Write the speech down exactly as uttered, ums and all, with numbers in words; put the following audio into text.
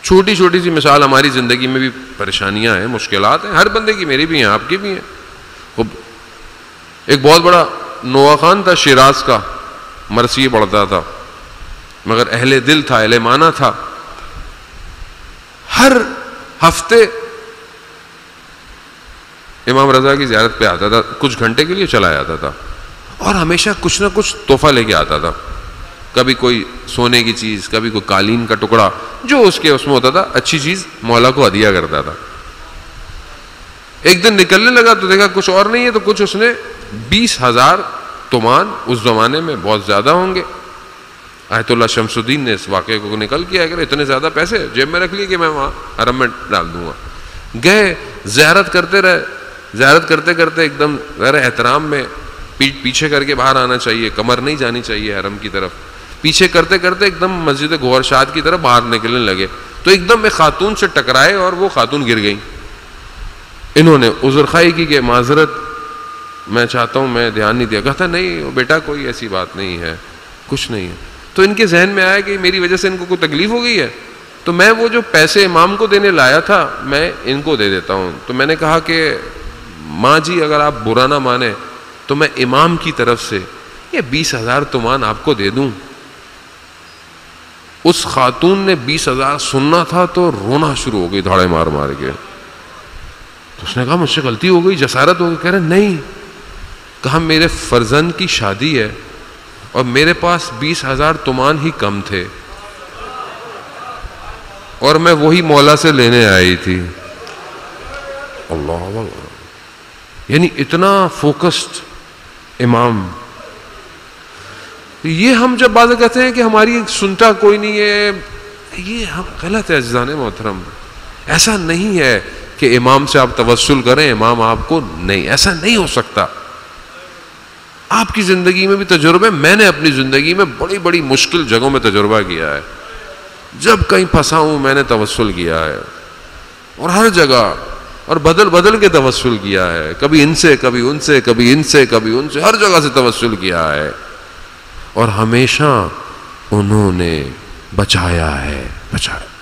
چھوٹی چھوٹی سی مثال، ہماری زندگی میں بھی پریشانیاں ہیں، مشکلات ہیں، ہر بندے کی، میری بھی ہیں، آپ کی بھی ہیں۔ ایک بہت بڑا نوا خان تھا شیراز کا، مرثیے پڑھتا تھا، مگر اہل دل تھا، اہل معنی تھا۔ ہر ہفتے امام رضا کی زیارت پہ آتا تھا، کچھ گھنٹے کے لیے چلا جاتا تھا، اور ہمیشہ کچھ نہ کچھ تحفہ لے کے آتا تھا، کبھی کوئی سونے کی چیز، کبھی کوئی قالین کا ٹکڑا، جو اس کے اس میں ہوتا تھا اچھی چیز مولا کو ہدیہ کرتا تھا۔ ایک دن نکلنے لگا تو دیکھا کچھ اور نہیں ہے، تو کچھ اس نے بیس ہزار تومان، اس زمانے میں بہت زیادہ ہوں گے، آیت اللہ شمس الدین نے اس واقعے کو نکل کیا کہ اتنے زیادہ پیسے جیب میں رکھ لیے کہ میں وہاں حرم میں ڈال دوں گا۔ گئے، زیارت کرتے رہے، زیارت کرتے کرتے ایک دم غیر احترام میں پیٹ پیچھے کر کے باہر آنا چاہیے، کمر نہیں جانی چاہیے حرم کی طرف، پیچھے کرتے کرتے ایک دم مسجد گوہر شاد کی طرف باہر نکلنے لگے، تو ایک دم ایک خاتون سے ٹکرائے اور وہ خاتون گر گئی۔ انہوں نے عذر خواہی کی کہ معذرت، میں چاہتا ہوں، میں دھیان نہیں دیا۔ کہتا نہیں بیٹا کوئی ایسی بات نہیں ہے، کچھ نہیں ہے۔ تو ان کے ذہن میں آیا کہ میری وجہ سے ان کو کوئی تکلیف ہو گئی ہے، تو میں وہ جو پیسے امام کو دینے لایا تھا میں ان کو دے دیتا ہوں۔ تو میں نے کہا کہ ماں جی اگر آپ برا نہ مانیں تو میں امام کی طرف سے یہ بیس ہزار تومان آپ کو دے دوں۔ اس خاتون نے بیس ہزار سننا تھا تو رونا شروع ہو گئی دھاڑے مار مار کے۔ تو اس نے کہا مجھ سے غلطی ہو گئی، جسارت ہو گئی۔ کہہ رہے نہیں، کہا میرے فرزند کی شادی ہے اور میرے پاس بیس ہزار تومان ہی کم تھے اور میں وہی مولا سے لینے آئی تھی۔ اللہ اللہ، یعنی اتنا فوکسڈ امام۔ یہ ہم جب بات کہتے ہیں کہ ہماری سنتا کوئی نہیں ہے، یہ غلط ہے عزیزان محترم۔ ایسا نہیں ہے کہ امام سے آپ توسل کریں، امام آپ کو نہیں، ایسا نہیں ہو سکتا۔ آپ کی زندگی میں بھی تجربے، میں نے اپنی زندگی میں بڑی بڑی مشکل جگہوں میں تجربہ کیا ہے، جب کہیں پھنسا ہوں میں نے توسل کیا ہے، اور ہر جگہ، اور بدل بدل کے توسل کیا ہے، کبھی ان سے کبھی ان سے کبھی ان سے کبھی ان سے، ہر جگہ سے توسل کیا ہے، اور ہمیشہ انہوں نے بچایا ہے، بچایا۔